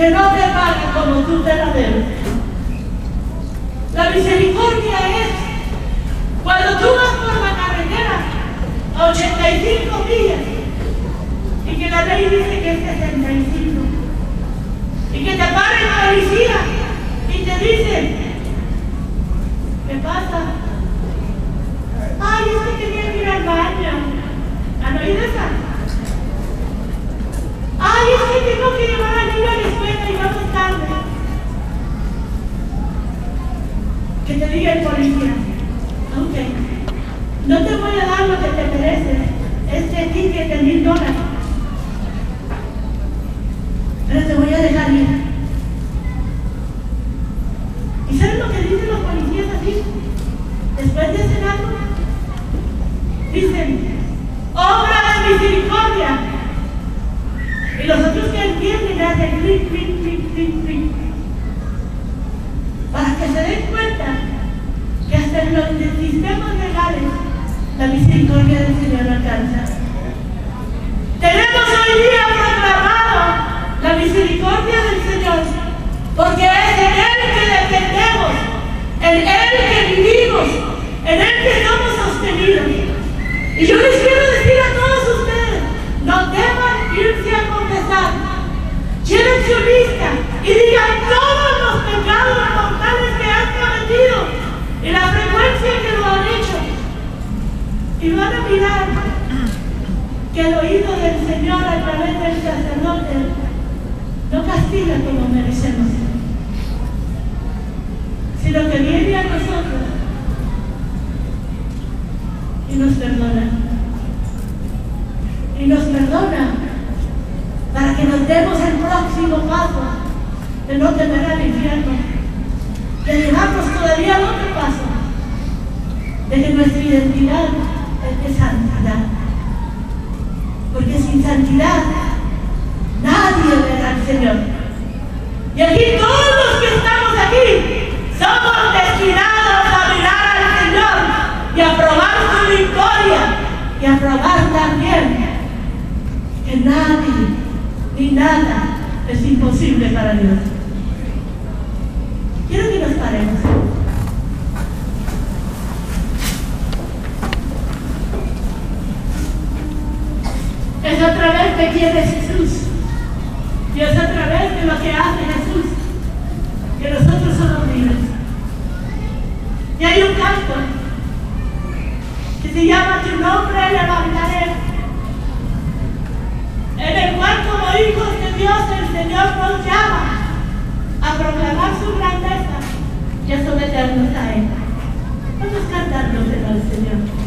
que no te pague como tú te la debes. La misericordia es cuando tú vas por la carretera a 85 millas y que la ley dice que es 65 y que te para el policía y te dice, ¿qué pasa? Ay, es que tenía que ir al baño. ¿Han oído esa? Ay, es que tengo que llevar al niño a la escuela y vamos tarde. Que te diga el policía, ok, no te voy a dar lo que te mereces, este ticket de $1000, pero te voy a dejar ir. ¿Y sabes lo que dicen los policías así? Después de cenar, dicen, obra de misericordia. Y los otros que entienden hacen clic, clic, clic, clic, clic. Para que se den cuenta que hasta en los sistemas legales la misericordia del Señor alcanza. Tenemos hoy día proclamado la misericordia del Señor, porque es en Él que dependemos, en Él que vivimos, en Él que somos sostenidos. Y yo les quiero decir a todos ustedes, no teman irse a confesar. Lleven su lista y digan todos los pecados mortales que han cometido y la frecuencia que lo han hecho. Y van a mirar que el oído del Señor a través del sacerdote no castiga como merecemos, sino que viene a nosotros y nos perdona. Y nos perdona para que nos demos el próximo paso de no temer al infierno, de llevarnos todavía al otro paso, de que nuestra identidad es de santidad. Porque sin santidad nadie verá al Señor. Y aquí todos los que estamos aquí somos destinados a mirar al Señor y a probar su victoria y a probar también que nadie ni nada es imposible para Dios. Quiero que nos paremos. Es a través de quién es Jesús y es a través de lo que hace Jesús que nosotros somos libres. Y hay un canto que se llama Tu nombre levantaré, en el cual como hijos de Dios el Señor nos llama a proclamar su grandeza y a someternos a Él. Vamos a cantarnos al Señor.